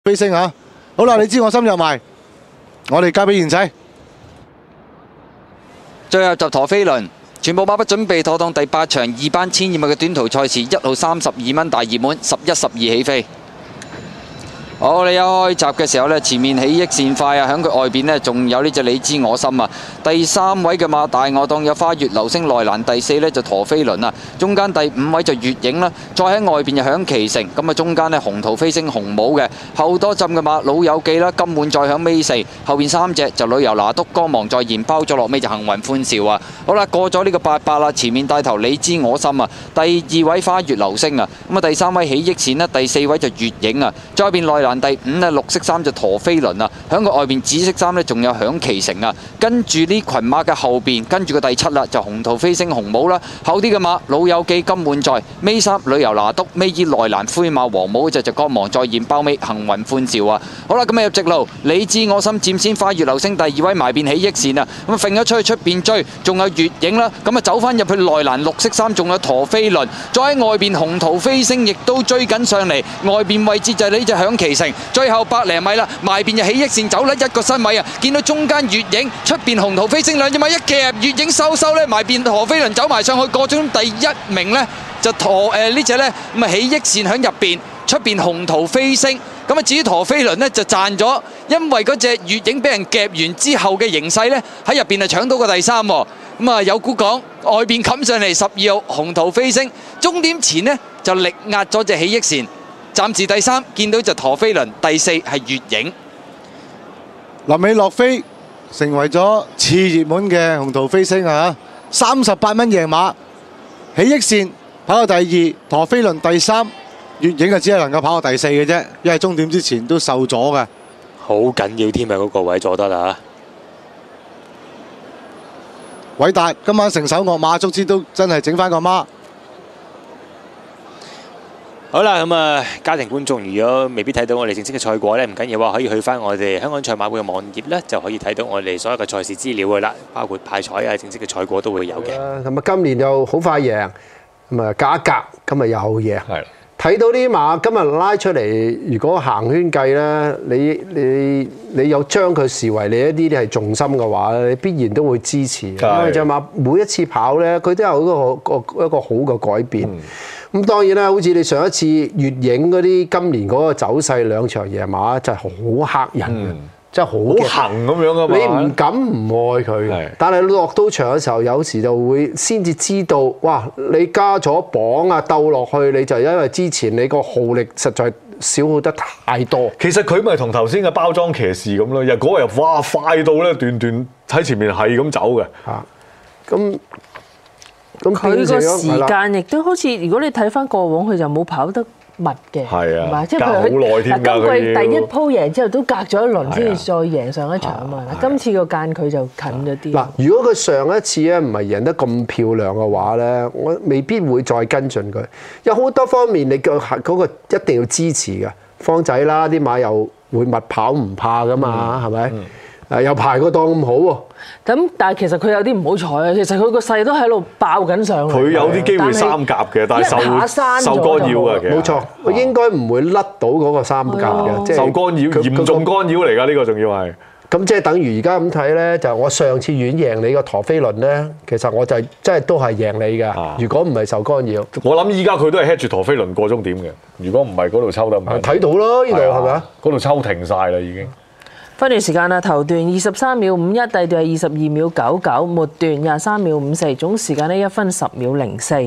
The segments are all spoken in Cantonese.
飛升啊！好啦，你知我心入埋，我哋交俾賢仔。 最後集陀飛輪，全部馬不準備妥當。第8場2班1200米嘅短途賽事，1號32蚊大熱門，11、12起飛。好，你一開閘嘅時候呢，前面起益線快啊，響佢外邊呢，仲有呢隻你知我心啊。第3位嘅馬大我當有花月流星內欄，第4呢就陀飛輪啊，中間第5位就月影啦，再喺外邊就響旗城，咁啊中間呢紅桃飛星紅帽嘅，後多浸嘅馬老友記啦，金滿再響尾4，後邊3隻就旅遊拿督光芒再現，包咗落尾就幸運歡笑啊。好啦，過咗呢個88啦，前面帶頭你知我心啊，第2位花月流星啊，咁啊第3位起益線啦，第4位就月影啊，再邊內欄第5呢綠色衫就陀飛輪啊，響個外邊紫色衫呢仲有響旗城啊，跟住呢群馬嘅後邊，跟住個第7啦就紅桃飛星紅帽啦，後啲嘅馬老友記金滿載，尾3旅遊拿督，尾2內欄灰馬黃帽就光芒再現，包尾幸運歡笑啊！好啦，咁入直路，你知我心佔先，花月流星第2位埋邊起益線啊，咁啊揈咗出去出邊追，仲有月影啦，咁啊走翻入去內欄綠色衫，仲有陀飛輪，再喺外邊紅桃飛星亦都追緊上嚟，外邊位置就係呢隻響旗城。最後100零米啦，埋邊就起益線走甩一個身位啊！見到中間月影，出邊紅桃飛星兩隻馬一夾，月影收呢，埋邊陀飛輪走埋上去，過咗第1名呢，就呢隻呢，咁啊起益線喺入邊，出邊紅桃飛星。咁啊至於陀飛輪呢，就賺咗，因為嗰隻月影俾人夾完之後嘅形勢呢，喺入邊啊搶到個第3喎。咁啊有股講外邊冚上嚟12號紅桃飛星，終點前呢，就力壓咗隻起益線。暫時第3見到就陀飛輪，第4係月影。 臨尾落飛，成為咗次熱門嘅紅桃飛星啊！38蚊贏馬，起益線跑到第2，陀飛輪第3，月影就只係能夠跑到第4嘅啫，因為終點之前都受阻嘅。 好緊要添啊！嗰個位阻得啦偉達今晚成手惡馬，足之都真係整翻個孖。 好啦，咁啊，家庭觀眾如果未必睇到我哋正式嘅賽果呢，唔緊要啊，可以去翻我哋香港賽馬會嘅網頁呢，就可以睇到我哋所有嘅賽事資料噶啦，包括派彩啊、正式嘅賽果都會有嘅。 咁啊，今年又好快贏，咁啊價格今日又贏。係睇到啲馬今日拉出嚟，如果行圈計咧，你有將佢視為你一啲係重心嘅話咧，你必然都會支持。因為隻馬每一次跑咧，佢都有一個好嘅改變。咁當然啦，好似你上一次月影嗰啲今年嗰個走勢2場贏馬，就係好嚇人嘅，真係好行咁樣啊嘛！ 你唔敢唔愛佢，但係落到場嘅時候，有時就會先至知道，哇！你加咗磅啊，鬥落去，你就因為之前你個耗力實在消耗得太多。 其實佢咪同頭先嘅包裝騎士咁咯，嗰日哇快到咧，段喺前面係咁走嘅。 咁佢個時間亦都好似，如果你睇翻過往，佢就冇跑得密嘅， 係啊， 即係譬如佢今季第1鋪贏之後，都隔咗一輪先至再贏上一場啊嘛。今次個間佢就近咗啲。 嗱，如果佢上一次咧唔係贏得咁漂亮嘅話咧，我未必會再跟進佢。有好多方面，你嗰個一定要支持嘅。方仔啦，啲馬又會密跑唔怕噶嘛，係咪？又排個檔咁好喎。 咁但係其實佢有啲唔好彩啊！其實佢個勢都喺度爆緊上嚟。 佢有啲機會3甲嘅，但係受干擾嘅，其實冇錯，佢應該唔會甩到嗰個3甲嘅，即係受干擾，嚴重干擾嚟㗎，呢個仲要係。 咁即係等於而家咁睇咧，就我上次遠贏你個陀飛輪咧，其實我就真係都係贏你㗎。如果唔係受干擾， 我諗依家佢都係 head 住陀飛輪過終點嘅。如果唔係嗰度抽得唔係睇到咯，呢度係咪啊？ 嗰度抽停晒啦已經。 分段時間啦，頭段23秒51，第二段係22秒99，末段23秒54，總時間呢1分10秒04。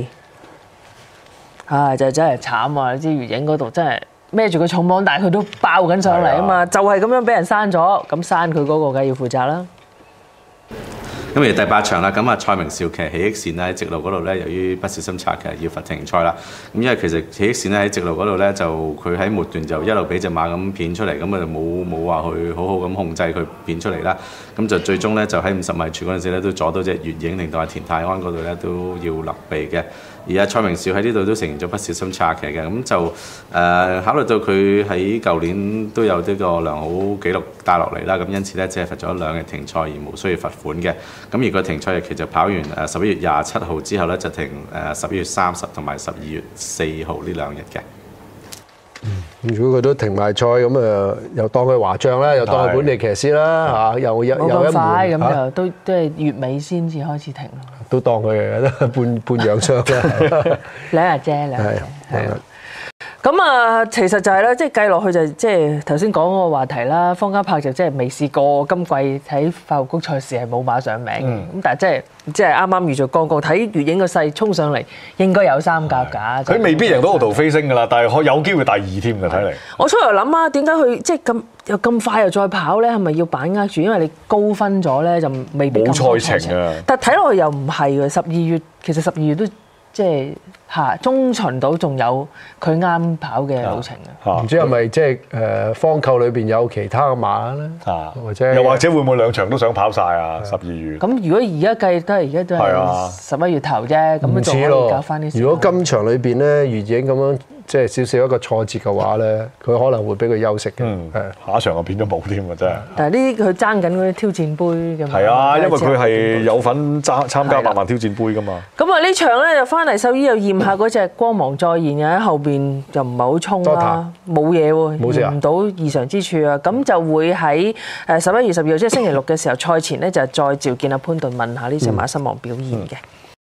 就真係慘啊！你知月影嗰度真係孭住個重磅，但係佢都爆緊上嚟啊嘛，就係咁樣俾人刪咗，咁刪佢嗰個梗係要負責啦。 咁而第8場啦，咁啊蔡明紹騎起益線咧喺直路嗰度咧，由於不小心策騎要罰停賽啦。咁因為其實起益線咧喺直路嗰度咧，就佢喺末段就一路俾隻馬咁片出嚟，咁啊就冇話去好好咁控制佢片出嚟啦。咁就最終咧就喺50米處嗰陣時咧，都阻到隻月影，令到阿田泰安嗰度咧都要勒避嘅。而阿蔡明紹喺呢度都承認咗不小心策騎嘅，咁就考慮到佢喺舊年都有呢個良好記錄帶落嚟啦，咁因此咧只係罰咗2日停賽而無需要罰款嘅。咁而個停賽日期就跑完11月27號之後咧，就停11月30同埋12月4號呢2日嘅。 如果佢都停埋賽咁啊，又當佢華將啦，又當佢本地騎師啦嚇，又冇咁快咁嚇就都係月尾先至開始停咯。 都當佢半養傷啦。 兩日啫，係。咁啊，其實就係咧，即係計落去就即係頭先講嗰個話題啦。方嘉柏就即係未試過今季喺發育谷賽事係冇馬上名嘅，咁但係即係啱啱遇著剛剛睇月影個勢衝上嚟，應該有三甲㗎。 佢未必贏到奧圖飛升㗎啦，但係有機會第二添嘅睇嚟。 我初頭諗啊，點解佢即係咁快又再跑咧？係咪要把握住？因為你高分咗咧，就未必冇賽程啊。 但係睇落去又唔係嘅，其實12月都即係中旬到仲有佢啱跑嘅路程啊！ 唔知係咪即係方扣裏邊有其他嘅馬咧？或者又或者會唔會兩場都想跑晒啊？12月咁如果而家計都係11月頭啫，咁仲可以搞翻啲時間。 如果今場裏邊咧月影咁樣即係少少一個挫折嘅話咧，佢可能會俾佢休息嘅。 下一場就變咗冇添啊！真係。 但係呢啲佢爭緊嗰啲挑戰杯㗎嘛。 係啊，因為佢係有份參加100萬挑戰杯㗎嘛。 咁啊呢場咧就翻嚟獸醫又驗下嗰隻光芒再現嘅喺後邊就唔係好衝啦，冇嘢喎，驗唔到異常之處啊。咁就會喺11月12號即係星期六嘅時候賽前咧就再召見阿潘頓問下呢隻馬失望表現嘅。